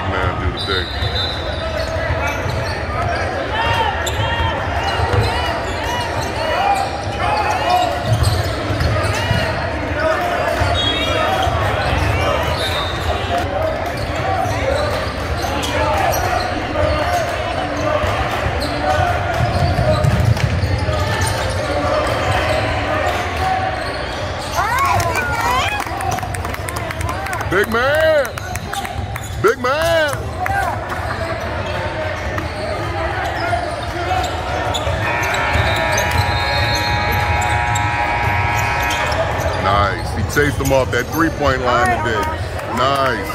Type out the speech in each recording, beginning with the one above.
man do the thing. Big man! Big man! Nice. He chased him off that three-point line today. Nice.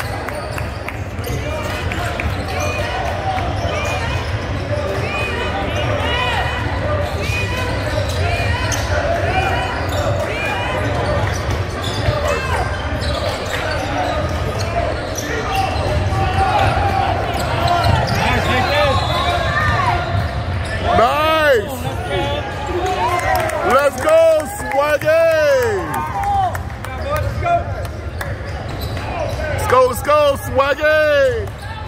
Let's go, Swaggy! Let's go, Swaggy!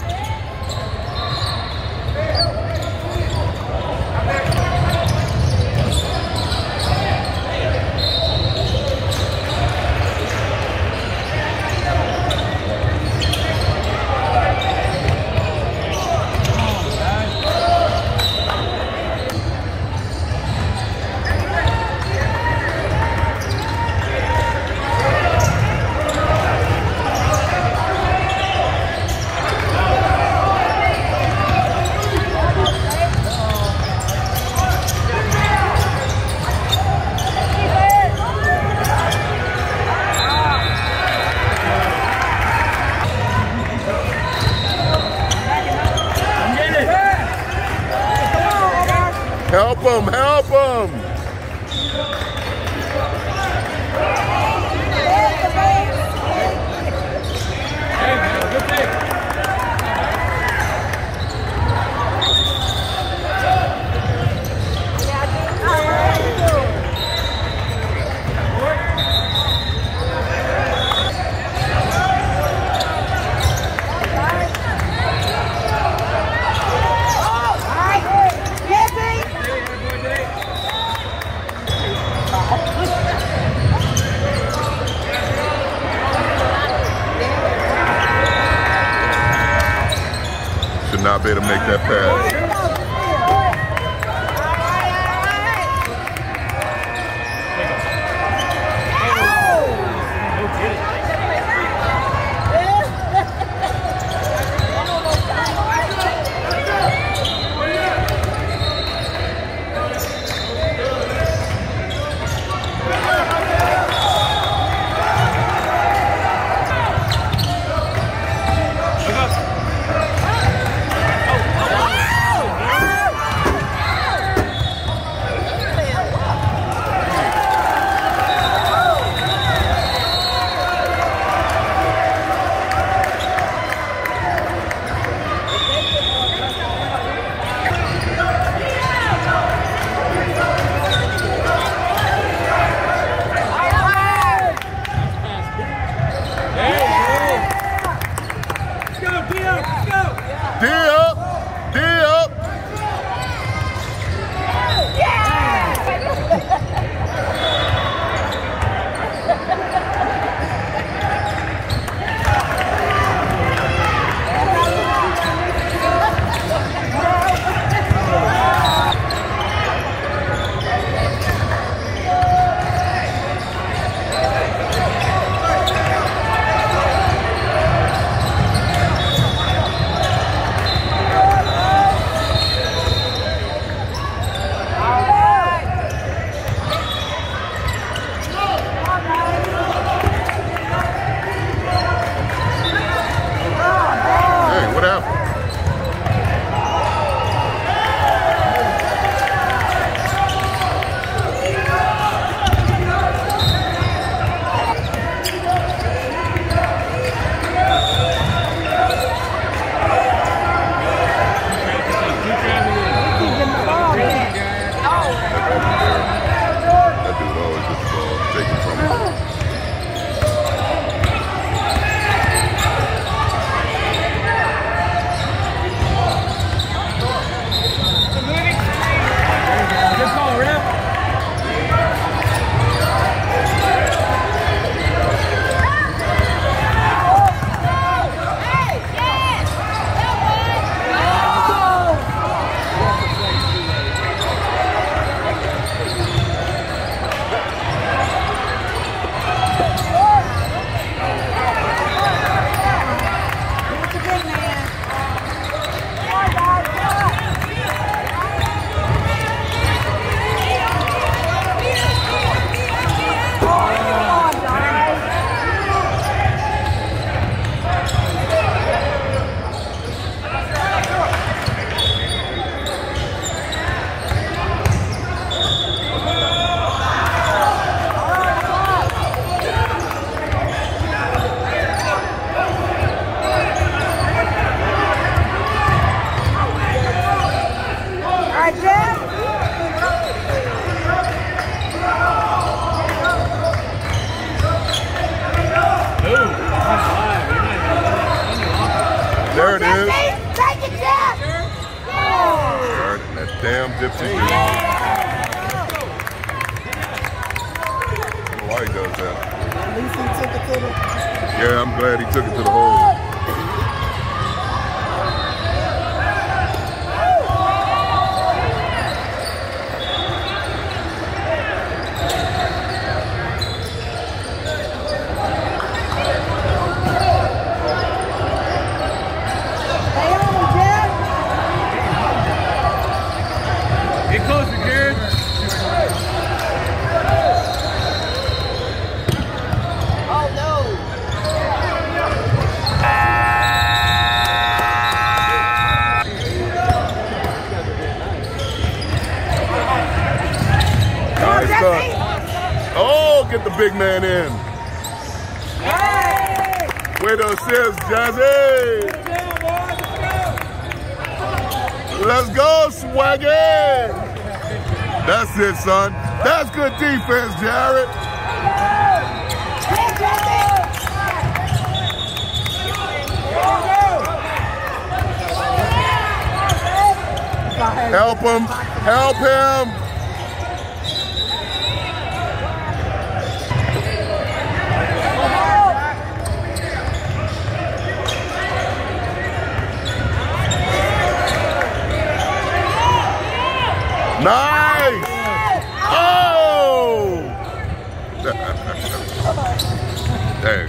Help him, help him! Should not be able to make that pass. There it is. Take it, Jeff. That damn gypsy. Why he does that? At least he took it to the... Yeah, I'm glad he took it to the hole. Oh, get the big man in. Way to assist, Jazzy. Let's go, Swaggy. That's it, son. That's good defense, Jared. Help him. Help him. Nice! Oh! Dang.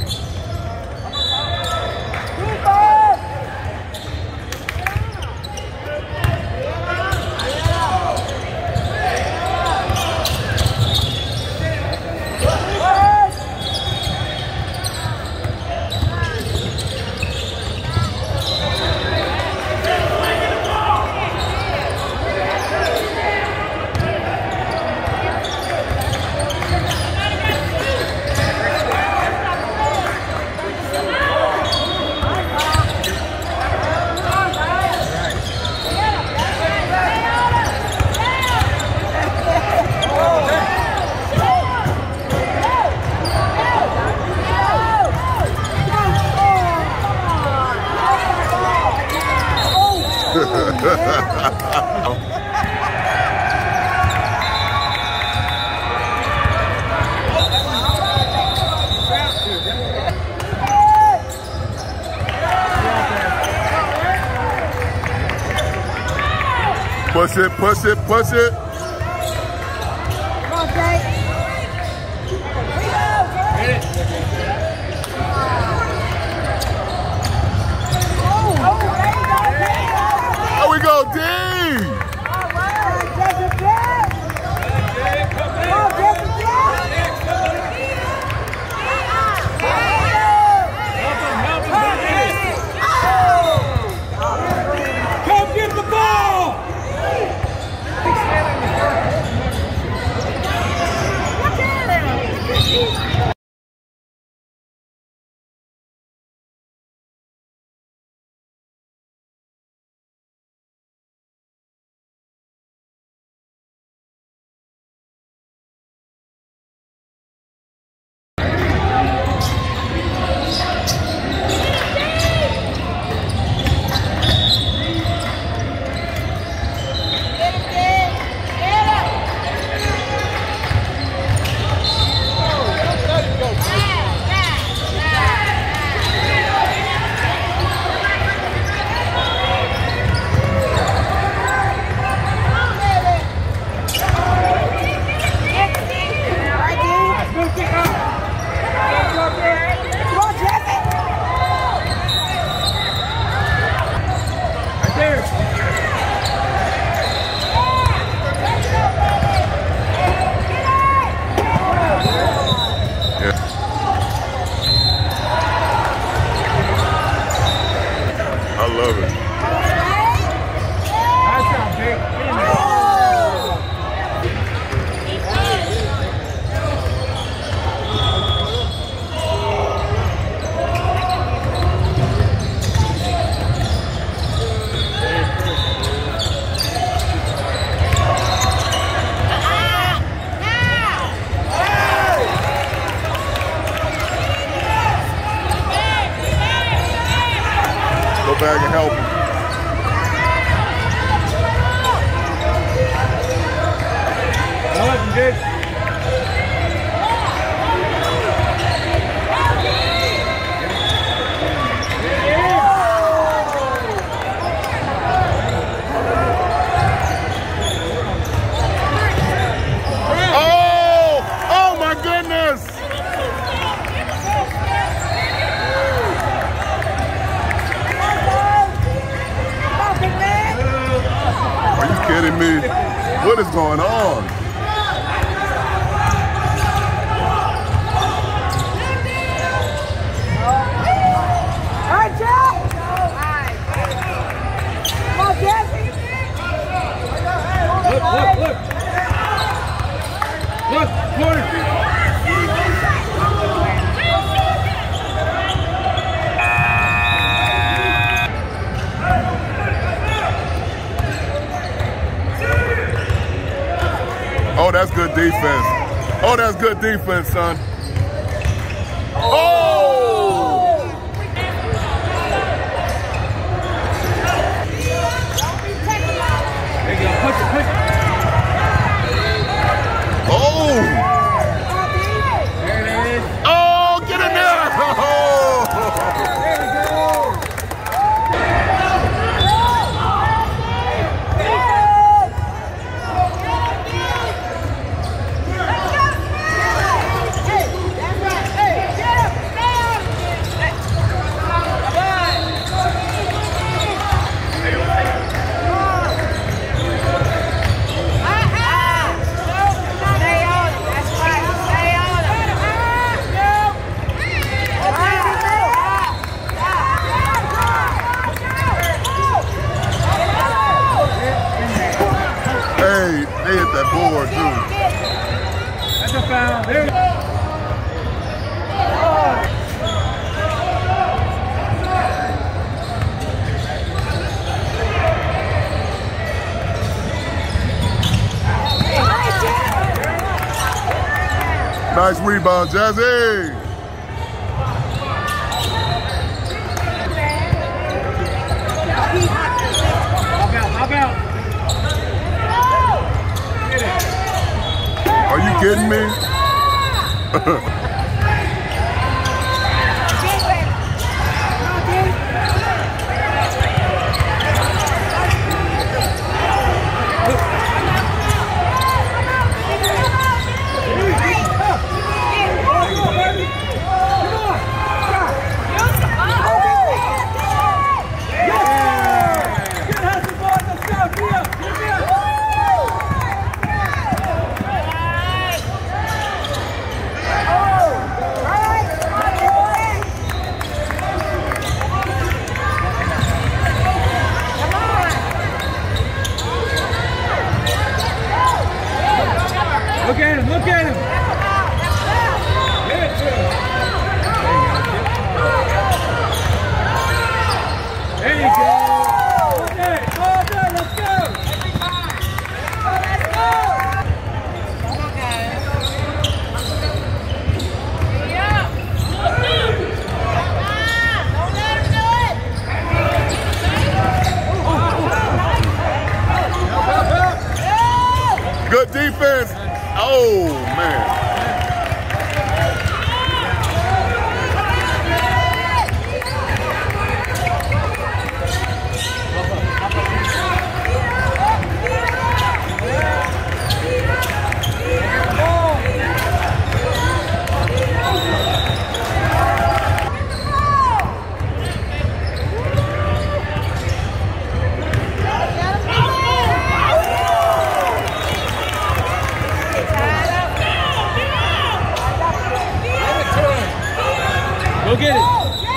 Push it, push it, push it. Come on, Jay. There we go, D. Come get the ball! back and help him. Oh my goodness! Are you kidding me? What is going on? Look, corner. Oh, that's good defense. Oh, that's good defense, son. Oh! There you go. Push it. Oh! There it is. Oh, get in there! Oh! There we go. Hey, they hit that board, too. That's a foul. There we go. Nice rebound, Jazzy. Hop out. Are you kidding me? Look at him. There you go. All day, let's go. Good defense. Oh, man. Go get it.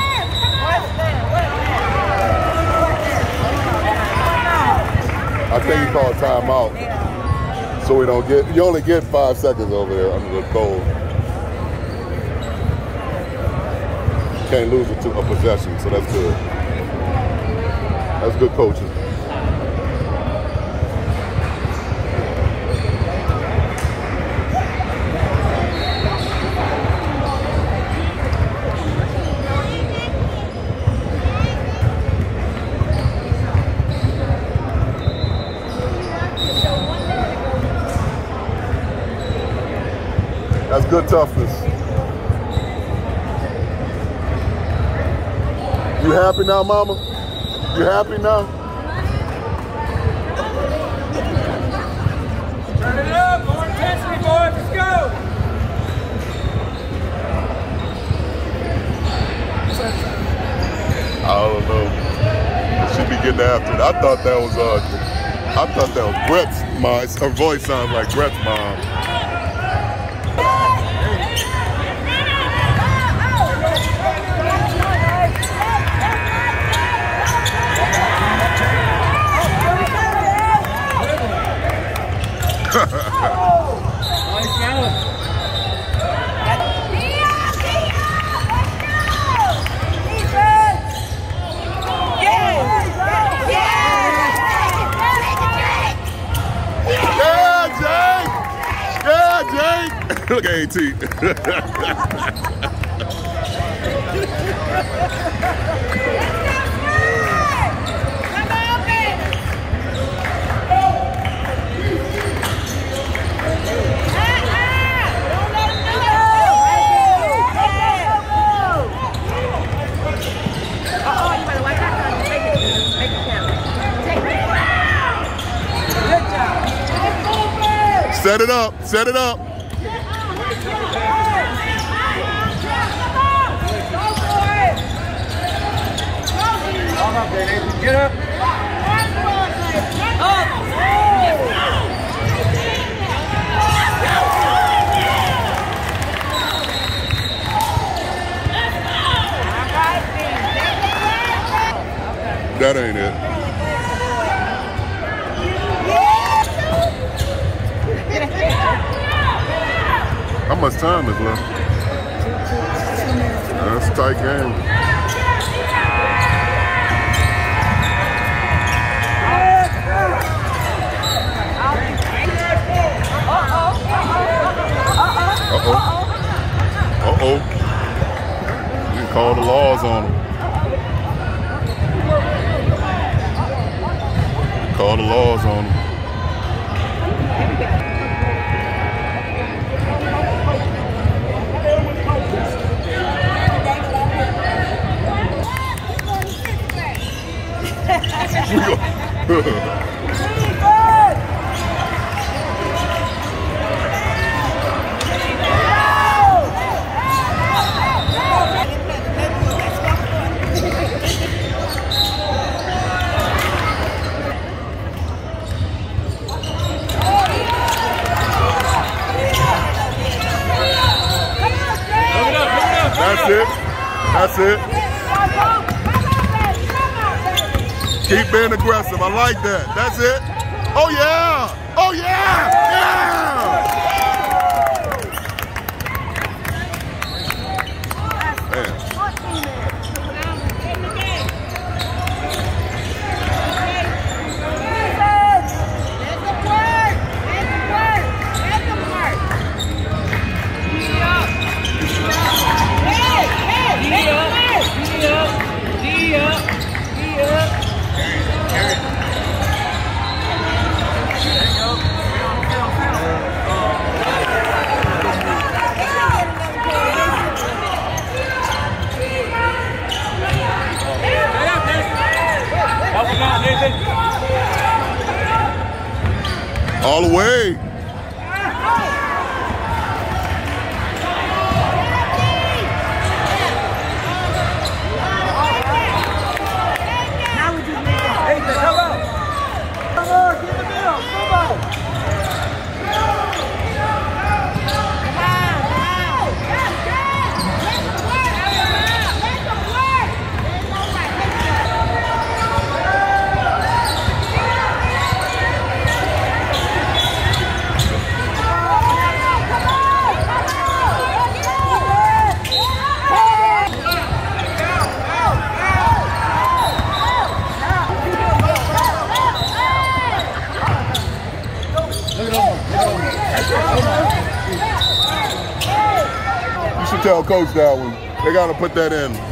I think he called timeout. So we don't get, you only get 5 seconds over there under the cold. Can't lose a possession, so that's good. That's good coaching. good toughness. You happy now, mama? You happy now? Turn it up, more intensity, boys. Let's go. I don't know. Should be getting after it. I thought that was Brett's mom. Her voice sounds like Brett's mom. Nice balance. Look at AT. Set it up. Set it up. Get up. That ain't it. How much time is left? That's a tight game. Uh-oh. You can call the laws on them. Call the laws on them. That's it. That's it. Keep being aggressive. I like that. That's it. Oh, yeah. Oh, yeah. Yeah. Man. All the way. You should tell Coach that one. They got to put that in.